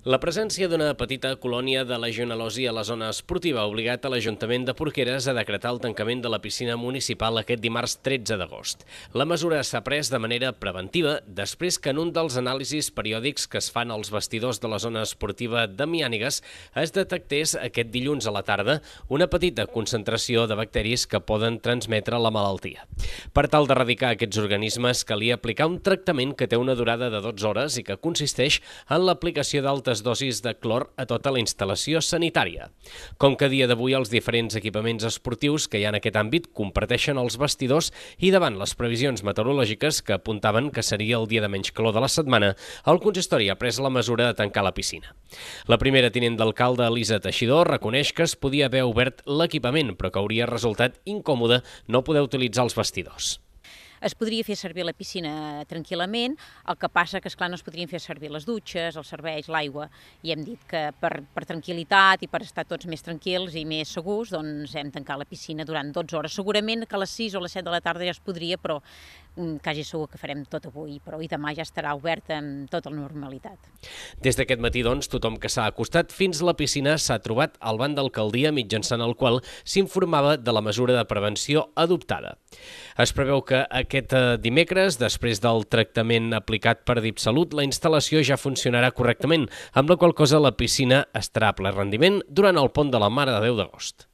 La presència d'una petita colònia de legionel·losi a la zona esportiva ha obligat a l'Ajuntament de Porqueres a decretar el tancament de la piscina municipal aquest dimarts 13 d'agost. La mesura s'ha pres de manera preventiva després que en un dels anàlisis periòdics que es fan als vestidors de la zona esportiva de Miànigues es detectés aquest dilluns a la tarda una petita concentració de bacteris que poden transmetre la malaltia. Per tal d'erradicar aquests organismes calia aplicar un tractament que té una durada de 12 hores i que consisteix en l'aplicació d'altes dosis de clor a tota la instal·lació sanitària. Com que a dia d'avui els diferents equipaments esportius que hi ha en aquest àmbit comparteixen els vestidors i davant les previsions meteorològiques que apuntaven que seria el dia de menys calor de la setmana, el consistori ha pres la mesura de tancar la piscina. La primera tinent d'alcalde, Elisa Teixidor, reconeix que es podia haver obert l'equipament, però que hauria resultat incòmode no poder utilitzar els vestidors. Es podria fer servir la piscina tranquil·lament, el que passa que, esclar, no es podrien fer servir les dutxes, els serveis, l'aigua, i hem dit que per tranquil·litat i per estar tots més tranquils i més segurs, doncs hem tancat la piscina durant 12 hores. Segurament que a les 6 o a les 7 de la tarda ja es podria, però quasi segur que farem tot avui, però i demà ja estarà oberta amb tota la normalitat. Des d'aquest matí, doncs, tothom que s'ha acostat fins a la piscina s'ha trobat al banc d'alcaldia mitjançant el qual s'informava de la mesura de prevenció adoptada. Es preveu que aquest dimecres, després del tractament aplicat per DipSalut, la instal·lació ja funcionarà correctament, amb la qual cosa la piscina estarà a ple rendiment durant el pont de la Mare de Déu d'agost.